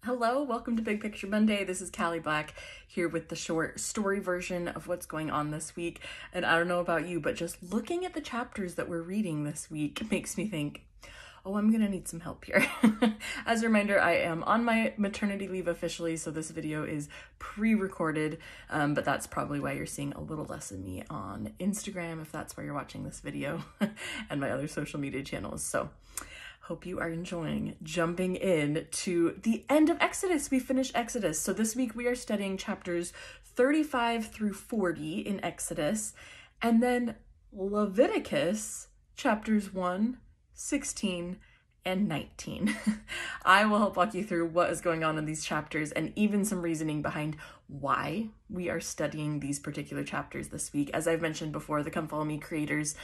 Hello, welcome to Big Picture Monday. This is Callie Black here with the short story version of what's going on this week. And I don't know about you, but just looking at the chapters that we're reading this week makes me think, oh, I'm gonna need some help here. As a reminder, I am on my maternity leave officially, so this video is pre-recorded, but that's probably why you're seeing a little less of me on Instagram, if that's where you're watching this video, and my other social media channels. So hope you are enjoying jumping in to the end of Exodus. We finished Exodus. So this week we are studying chapters 35 through 40 in Exodus, and then Leviticus chapters 1, 16, and 19. I will help walk you through what is going on in these chapters and even some reasoning behind why we are studying these particular chapters this week. As I've mentioned before, the Come Follow Me creators,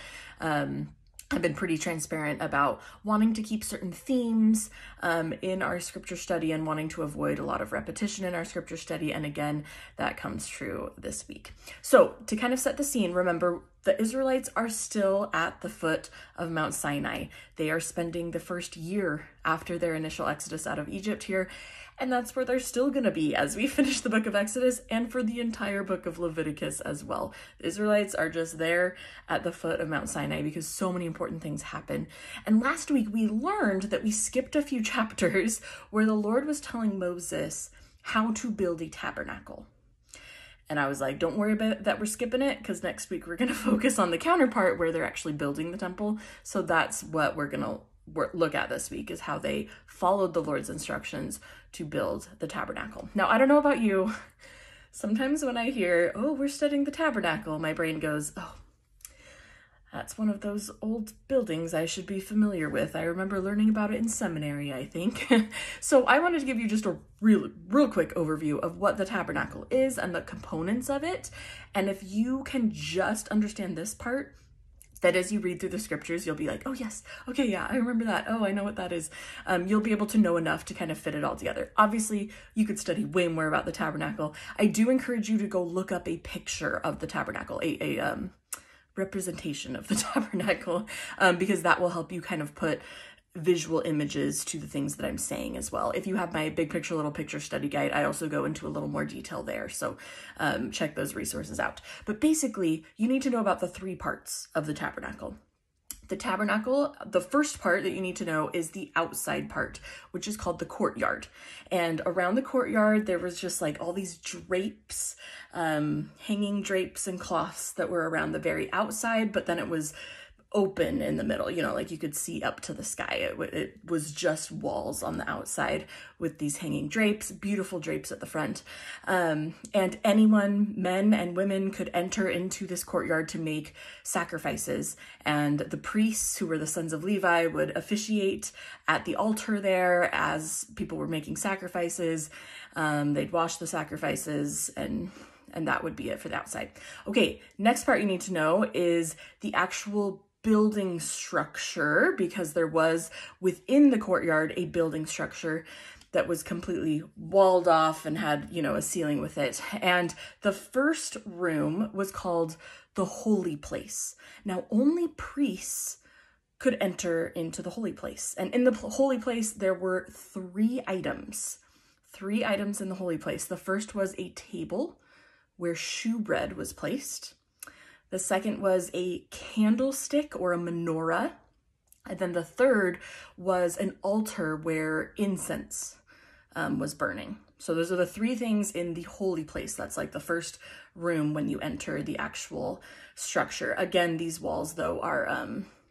I've been pretty transparent about wanting to keep certain themes in our scripture study and wanting to avoid a lot of repetition in our scripture study. And again, that comes true this week. So to kind of set the scene, remember, the Israelites are still at the foot of Mount Sinai. They are spending the first year after their initial exodus out of Egypt here, and that's where they're still going to be as we finish the book of Exodus and for the entire book of Leviticus as well. The Israelites are just there at the foot of Mount Sinai because so many important things happen. And last week we learned that we skipped a few chapters where the Lord was telling Moses how to build a tabernacle. And I was like, don't worry about that, we're skipping it, because next week we're going to focus on the counterpart where they're actually building the temple. So that's what we're going to look at this week, is how they followed the Lord's instructions to build the tabernacle. Now, I don't know about you. Sometimes when I hear, oh, we're studying the tabernacle, my brain goes, oh, that's one of those old buildings I should be familiar with. I remember learning about it in seminary, I think. So I wanted to give you just a real quick overview of what the tabernacle is and the components of it. And if you can just understand this part, that as you read through the scriptures, you'll be like, oh yes, okay, yeah, I remember that. Oh, I know what that is. You'll be able to know enough to kind of fit it all together. Obviously, you could study way more about the tabernacle. I do encourage you to go look up a picture of the tabernacle, a representation of the tabernacle, because that will help you kind of put visual images to the things that I'm saying as well. If you have my Big Picture Little Picture study guide, I also go into a little more detail there. So check those resources out. But basically, you need to know about the three parts of the tabernacle. The tabernacle, the first part that you need to know is the outside part, which is called the courtyard. And around the courtyard, there was just like all these drapes, hanging drapes and cloths that were around the very outside, but then it was open in the middle, you know, like you could see up to the sky. It was just walls on the outside with these hanging drapes, beautiful drapes at the front. And anyone, men and women, could enter into this courtyard to make sacrifices. And the priests, who were the sons of Levi, would officiate at the altar there as people were making sacrifices. They'd wash the sacrifices, and that would be it for the outside. Okay, next part you need to know is the actual building structure, because there was within the courtyard a building structure that was completely walled off and had, you know, a ceiling with it. And the first room was called the holy place. Now, only priests could enter into the holy place. And in the holy place, there were three items in the holy place. The first was a table where shewbread was placed. The second was a candlestick or a menorah. And then the third was an altar where incense was burning. So those are the three things in the holy place. That's like the first room when you enter the actual structure. Again, these walls, though, are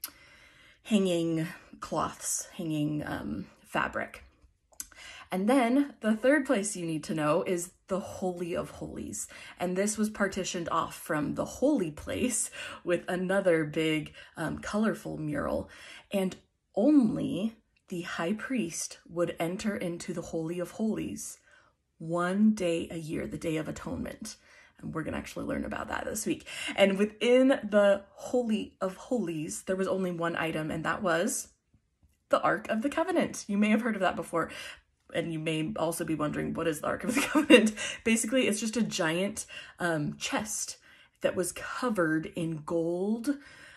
hanging cloths, hanging fabric. And then the third place you need to know is the Holy of Holies. And this was partitioned off from the holy place with another big colorful mural. And only the high priest would enter into the Holy of Holies one day a year, the Day of Atonement. And we're going to actually learn about that this week. And within the Holy of Holies, there was only one item, and that was the Ark of the Covenant. You may have heard of that before. And you may also be wondering, what is the Ark of the Covenant? Basically, it's just a giant chest that was covered in gold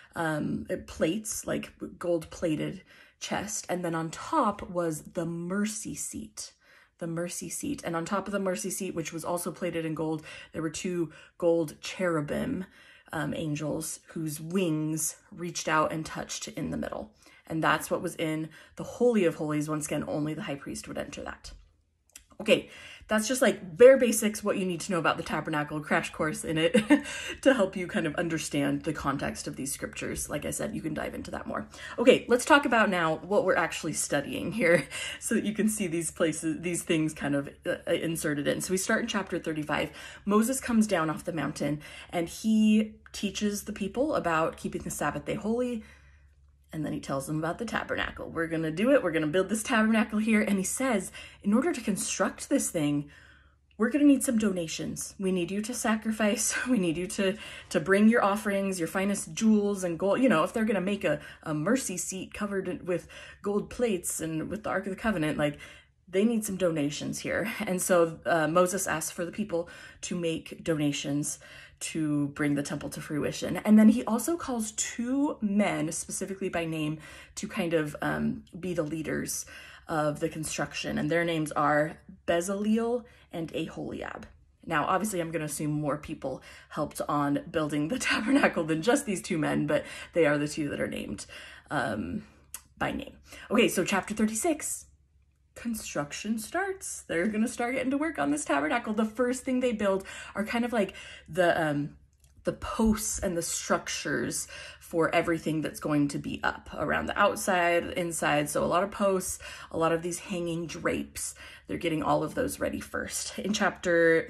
plates, like gold plated chest. And then on top was the mercy seat. the mercy seat. And on top of the mercy seat, which was also plated in gold, there were 2 gold cherubim angels whose wings reached out and touched in the middle. And that's what was in the Holy of Holies. Once again, only the high priest would enter that. Okay, that's just like bare basics, what you need to know about the tabernacle, crash course in it to help you kind of understand the context of these scriptures. Like I said, you can dive into that more. Okay, let's talk about now what we're actually studying here so that you can see these places, these things kind of inserted in. So we start in chapter 35. Moses comes down off the mountain and he teaches the people about keeping the Sabbath day holy. And then he tells them about the tabernacle. We're going to do it. We're going to build this tabernacle here. And he says, in order to construct this thing, we're going to need some donations. We need you to sacrifice. We need you to bring your offerings, your finest jewels and gold. You know, if they're going to make a mercy seat covered with gold plates and with the Ark of the Covenant, like they need some donations here. And so Moses asks for the people to make donations to bring the temple to fruition. And then he also calls 2 men, specifically by name, to kind of be the leaders of the construction. And their names are Bezaleel and Aholiab. Now, obviously, I'm going to assume more people helped on building the tabernacle than just these 2 men, but they are the 2 that are named by name. Okay, so chapter 36. Construction starts. They're going to start getting to work on this tabernacle. The first thing they build are kind of like the posts and the structures for everything that's going to be up around the outside, inside. So a lot of posts, a lot of these hanging drapes. They're getting all of those ready first. In chapter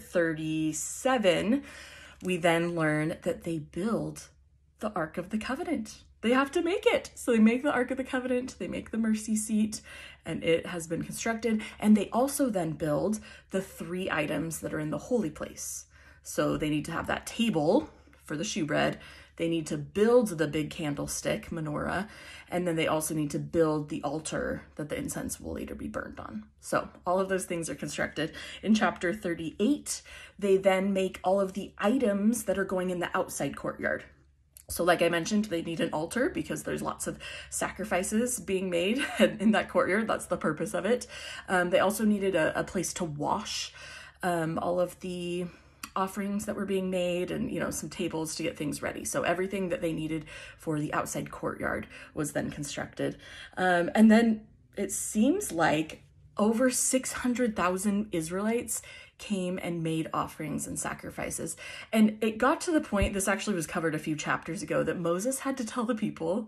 37, we then learn that they build the Ark of the Covenant. They have to make it. So they make the Ark of the Covenant, they make the mercy seat, and it has been constructed. And they also then build the 3 items that are in the holy place. So they need to have that table for the shewbread. They need to build the big candlestick, menorah, and then they also need to build the altar that the incense will later be burned on. So all of those things are constructed. In chapter 38, they then make all of the items that are going in the outside courtyard. So like I mentioned, they need an altar because there's lots of sacrifices being made in that courtyard. That's the purpose of it. They also needed a place to wash all of the offerings that were being made and, you know, some tables to get things ready. So everything that they needed for the outside courtyard was then constructed. And then it seems like over 600,000 Israelites came and made offerings and sacrifices. And it got to the point, this actually was covered a few chapters ago, that Moses had to tell the people,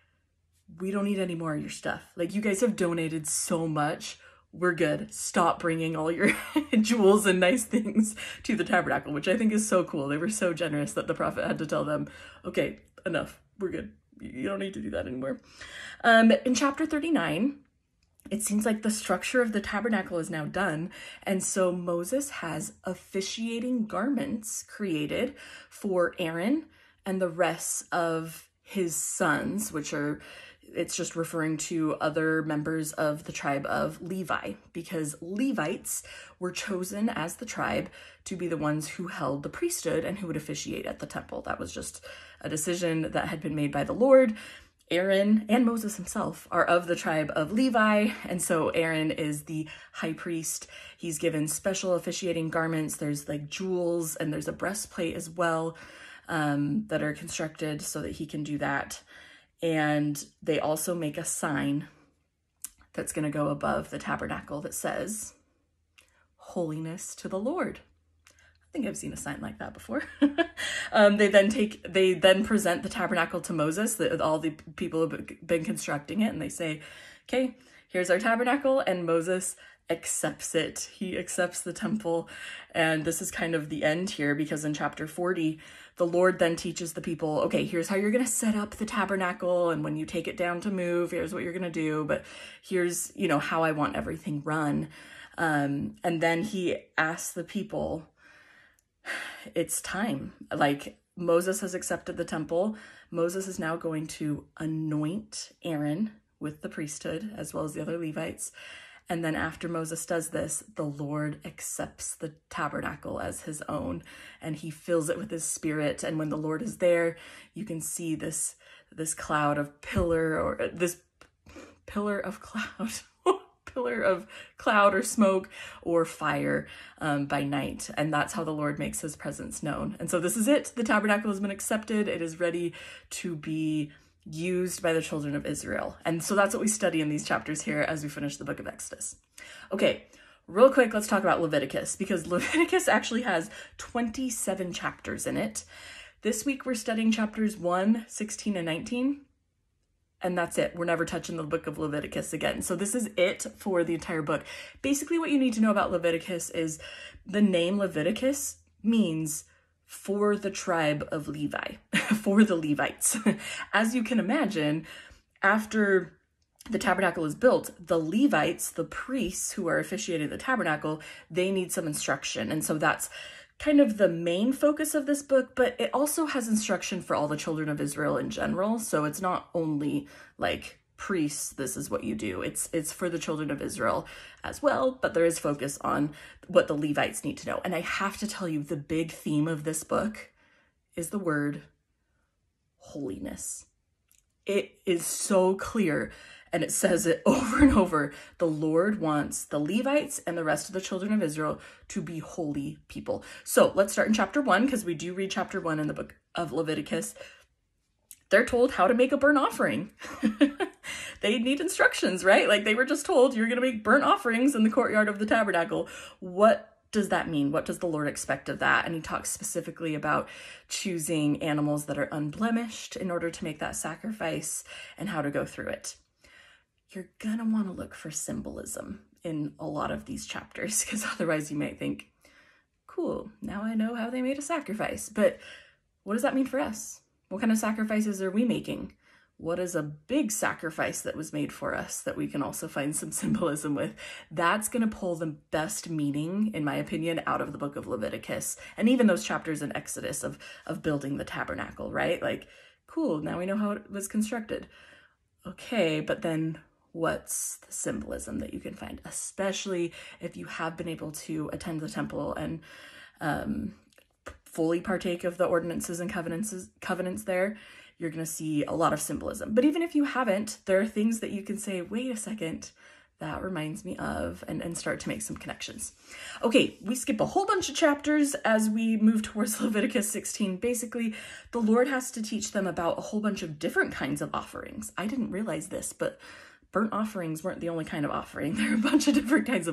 we don't need any more of your stuff. Like, you guys have donated so much. We're good. Stop bringing all your jewels and nice things to the tabernacle, which I think is so cool. They were so generous that the prophet had to tell them, okay, enough. We're good. You don't need to do that anymore. In chapter 39, it seems like the structure of the tabernacle is now done. And so Moses has officiating garments created for Aaron and the rest of his sons, which are, it's just referring to other members of the tribe of Levi, because Levites were chosen as the tribe to be the ones who held the priesthood and who would officiate at the temple. That was just a decision that had been made by the Lord. Aaron and Moses himself are of the tribe of Levi, and so Aaron is the high priest. He's given special officiating garments. There's like jewels, and there's a breastplate as well that are constructed so that he can do that. And they also make a sign that's going to go above the tabernacle that says, "Holiness to the Lord." I think I've seen a sign like that before. They then present the tabernacle to Moses. All the people have been constructing it, and they say, okay, here's our tabernacle, and Moses accepts it. He accepts the temple, and this is kind of the end here, because in chapter 40, the Lord then teaches the people, okay, here's how you're going to set up the tabernacle, and when you take it down to move, here's what you're going to do, but here's, you know, how I want everything run. And then he asks the people, it's time. Like, Moses has accepted the temple. Moses is now going to anoint Aaron with the priesthood, as well as the other Levites. And then after Moses does this, the Lord accepts the tabernacle as his own, and he fills it with his spirit. And when the Lord is there, you can see this cloud of pillar, or this pillar of cloud. pillar of cloud or smoke or fire by night. And that's how the Lord makes his presence known. And so this is it. The tabernacle has been accepted. It is ready to be used by the children of Israel. And so that's what we study in these chapters here as we finish the book of Exodus. Okay, real quick, let's talk about Leviticus, because Leviticus actually has 27 chapters in it. This week we're studying chapters 1, 16, and 19. And that's it. We're never touching the book of Leviticus again. So this is it for the entire book. Basically, what you need to know about Leviticus is the name Leviticus means for the tribe of Levi, for the Levites. As you can imagine, after the tabernacle is built, the Levites, the priests who are officiating the tabernacle, they need some instruction. And so that's kind of the main focus of this book, but it also has instruction for all the children of Israel in general. So it's not only like priests, this is what you do. It's for the children of Israel as well, but there is focus on what the Levites need to know. And I have to tell you, the big theme of this book is the word holiness. It is so clear, and it says it over and over. The Lord wants the Levites and the rest of the children of Israel to be holy people. So let's start in chapter 1, because we do read chapter 1 in the book of Leviticus. They're told how to make a burnt offering. They need instructions, right? Like they were just told, you're going to make burnt offerings in the courtyard of the tabernacle. What does that mean? What does the Lord expect of that? And he talks specifically about choosing animals that are unblemished in order to make that sacrifice and how to go through it. You're going to want to look for symbolism in a lot of these chapters, because otherwise you might think, cool, now I know how they made a sacrifice. But what does that mean for us? What kind of sacrifices are we making? What is a big sacrifice that was made for us that we can also find some symbolism with? That's going to pull the best meaning, in my opinion, out of the book of Leviticus, and even those chapters in Exodus of building the tabernacle, right? Like, cool, now we know how it was constructed. Okay, but then what's the symbolism that you can find, especially if you have been able to attend the temple and fully partake of the ordinances and covenants there? You're going to see a lot of symbolism. But even if you haven't, there are things that you can say, wait a second, that reminds me of, and start to make some connections. Okay, we skip a whole bunch of chapters as we move towards Leviticus 16. Basically, the Lord has to teach them about a whole bunch of different kinds of offerings. I didn't realize this, but burnt offerings weren't the only kind of offering. There are a bunch of different kinds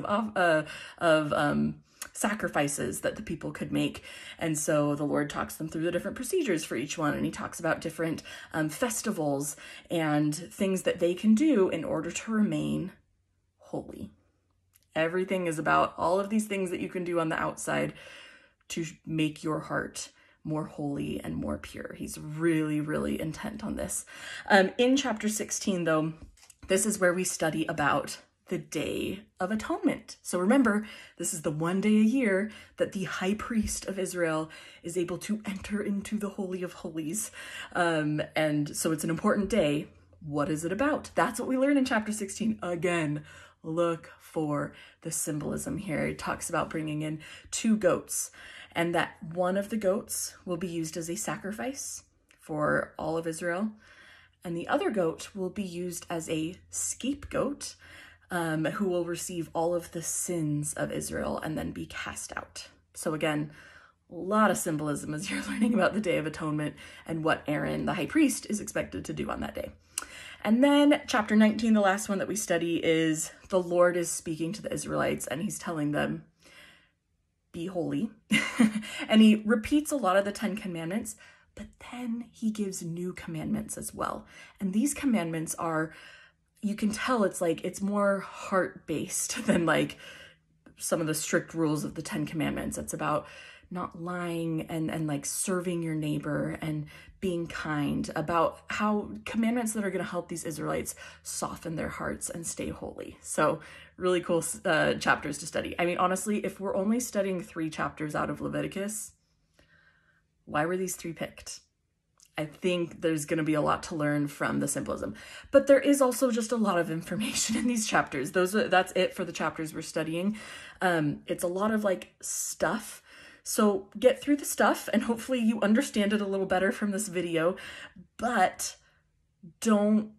of sacrifices that the people could make. And so the Lord talks them through the different procedures for each one. And he talks about different festivals and things that they can do in order to remain holy. Everything is about all of these things that you can do on the outside to make your heart more holy and more pure. He's really, really intent on this. In chapter 16, though, this is where we study about the Day of Atonement. So remember, this is the one day a year that the high priest of Israel is able to enter into the Holy of Holies. And so it's an important day. What is it about? That's what we learn in chapter 16. Again, look for the symbolism here. It talks about bringing in 2 goats, and that one of the goats will be used as a sacrifice for all of Israel, and the other goat will be used as a scapegoat, who will receive all of the sins of Israel and then be cast out. So again, a lot of symbolism as you're learning about the Day of Atonement and what Aaron, the high priest, is expected to do on that day. And then chapter 19, the last one that we study, is the Lord is speaking to the Israelites and he's telling them, be holy. And he repeats a lot of the 10 commandments, but then he gives new commandments as well. And these commandments are, you can tell it's more heart-based than like some of the strict rules of the 10 commandments. It's about not lying and like serving your neighbor and being kind, about how commandments that are going to help these Israelites soften their hearts and stay holy. So really cool chapters to study. I mean, honestly, if we're only studying 3 chapters out of Leviticus, why were these 3 picked? I think there's going to be a lot to learn from the symbolism, but there is also just a lot of information in these chapters. That's it for the chapters we're studying. It's a lot of like stuff. So get through the stuff and hopefully you understand it a little better from this video, but don't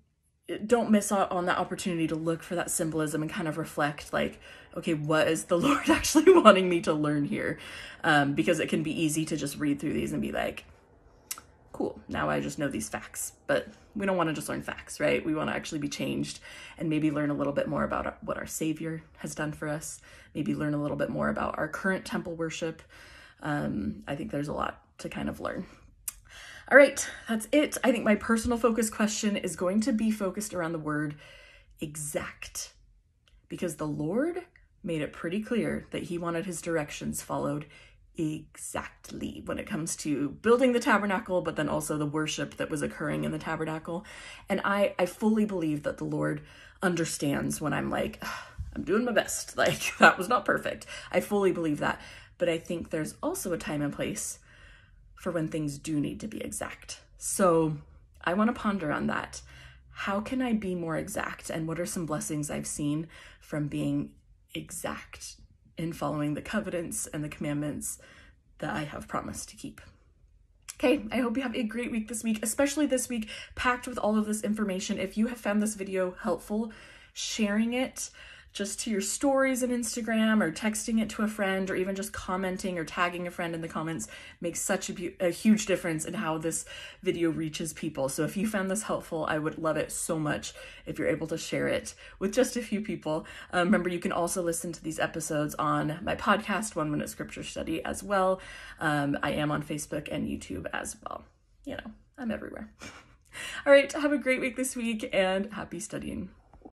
don't miss out on that opportunity to look for that symbolism and kind of reflect like, okay, what is the Lord actually wanting me to learn here? Because it can be easy to just read through these and be like, cool, now I just know these facts. But we don't want to just learn facts, right? We want to actually be changed and maybe learn a little bit more about what our Savior has done for us. Maybe learn a little bit more about our current temple worship. I think there's a lot to kind of learn. All right, that's it. I think my personal focus question is going to be focused around the word exact, because the Lord made it pretty clear that he wanted his directions followed exactly when it comes to building the tabernacle, but then also the worship that was occurring in the tabernacle. And I fully believe that the Lord understands when I'm like, I'm doing my best. Like, that was not perfect. I fully believe that. But I think there's also a time and place for when things do need to be exact. So I want to ponder on that. How can I be more exact? And what are some blessings I've seen from being exact in following the covenants and the commandments that I have promised to keep? Okay, I hope you have a great week this week, especially this week, packed with all of this information. If you have found this video helpful, sharing it just to your stories on Instagram or texting it to a friend or even just commenting or tagging a friend in the comments makes such a huge difference in how this video reaches people. So if you found this helpful, I would love it so much if you're able to share it with just a few people. Remember, you can also listen to these episodes on my podcast, 1 Minute Scripture Study, as well. I am on Facebook and YouTube as well. You know, I'm everywhere. All right, have a great week this week and happy studying.